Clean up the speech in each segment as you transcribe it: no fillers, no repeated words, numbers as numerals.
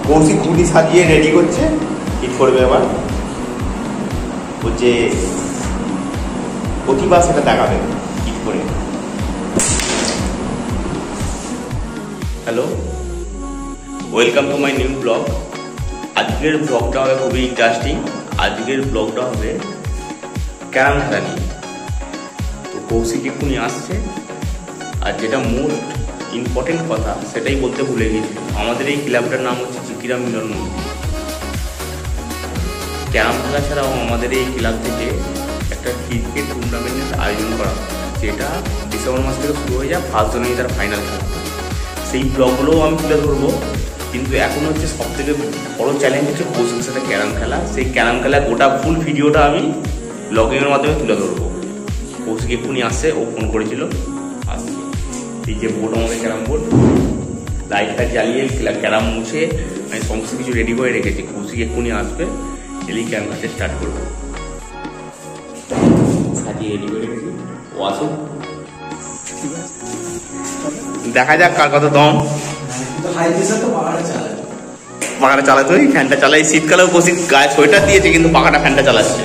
কৌশিক গুটি সাজিয়ে রেডি করছে, হিট করবে এবার। ও যে প্রতিভা সেটা দেখাবে হিট করে। Hello, welcome to my new blog. আজকের ব্লগটা হবে খুবই ইন্টারেস্টিং। আজকের ব্লগটা হবে ক্যারাম খেলা নিয়ে। তো কৌশিক এক্ষুনি আসছে, আর যেটা মোস্ট ইম্পর্টেন্ট কথা সেটাই বলতে ভুলে গেছি। আমাদের এই ক্লাবটার নাম হচ্ছে চিকিরা মিলন মন্দির। ক্যারাম খেলা ছাড়াও আমাদের এই ক্লাব থেকে একটা ক্রিকেট টুর্নামেন্টের আয়োজন করা হয়, যেটা ডিসেম্বর মাস থেকে শুরু হয়ে যায়। 1 জানুয়ারি তার ফাইনাল খেলা। সেই ব্লগগুলোও আমি তুলে ধরবো, কিন্তু এখন হচ্ছে সব থেকে বড়ো চ্যালেঞ্জ হচ্ছে কৌশিকের সাথে ক্যারাম খেলা। সেই ক্যারাম খেলা গোটা ফুল ভিডিওটা আমি ব্লগিংয়ের মাধ্যমে তুলে ধরবো। কৌশিক এক্ষুনি আসছে, ও ফোন করেছিল, আসছে। এই যে বোর্ড, আমাদের ক্যারাম বোর্ড, লাইটটা জ্বালিয়ে ক্যারাম মুছে আমি সমস্ত কিছু রেডি করে রেখেছি। কৌশিক এক্ষুনি আসবে, এলেই ক্যারাম খেলতে স্টার্ট করবো। সাজিয়ে রেডি করে রেখেছি, ও আসুক, দেখা যাক কার কত দম। পাখাটা চালাতে ওই ফ্যানটা চালাই। শীতকালেও কৌশিক গায়ে সোয়েটার দিয়েছে, কিন্তু পাখাটা ফ্যানটা চালাচ্ছে।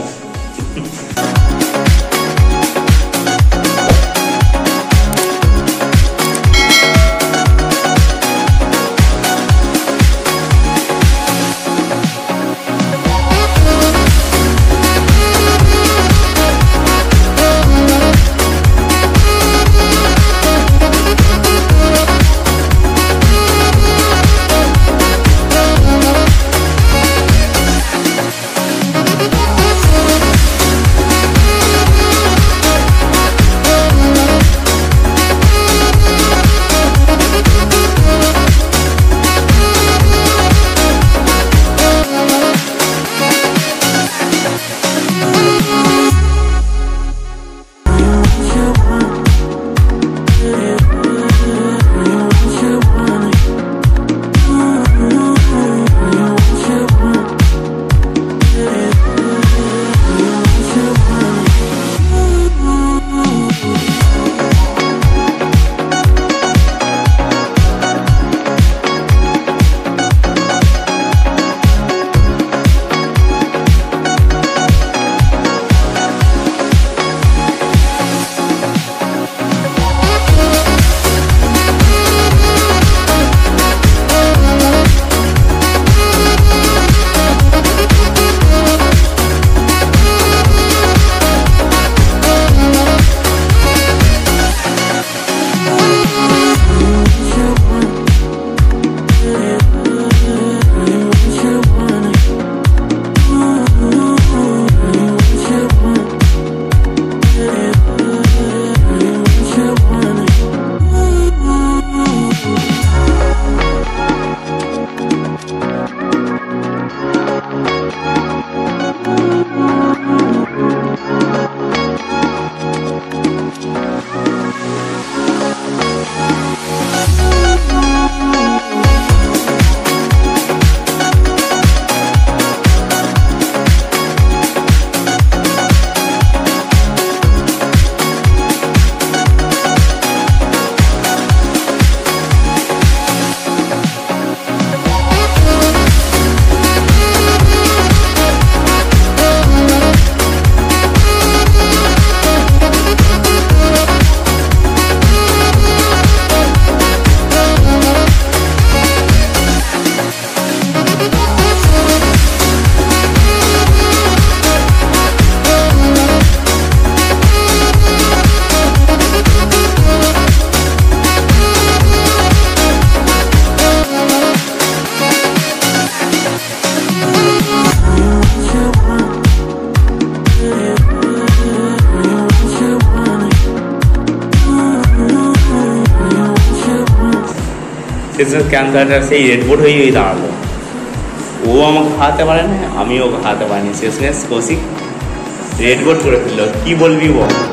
ক্যান্সারটা সেই রেডবোর্ড হয়েই দাঁড়ালো। ও আমাকে খাওয়াতে পারে না, আমিও খাওয়াতে পারিনি। শেষমেশ কৌশিক রেডবোর্ড করে ফেললো। কি বলবি বল?